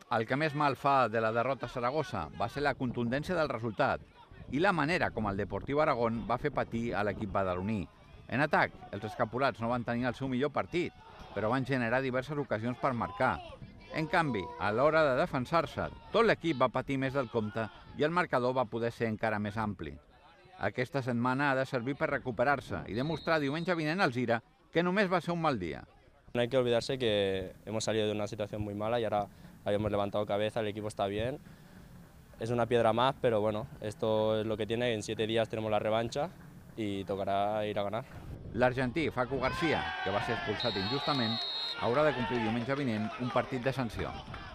El que més mal fa de la derrota a Saragossa va ser la contundència del resultat i la manera com el Deportiu Aragón va fer patir a l'equip badaloní. En atac, els escapulats no van tenir el seu millor partit, però van generar diverses ocasions per marcar. En canvi, a l'hora de defensar-se, tot l'equip va patir més del compte i el marcador va poder ser encara més ampli. Aquesta setmana ha de servir per recuperar-se i demostrar diumenge vinent al Zira que només va ser un mal dia. No hay que olvidarse que hemos salido de una situación muy mala y ahora habíamos levantado cabeza, el equipo está bien. Es una piedra más, pero bueno, esto es lo que tiene, en 7 días tenemos la revancha y tocará ir a ganar. L'argentí Facu García, que va ser expulsat injustament, haurà de complir diumenge vinent un partit de sanció.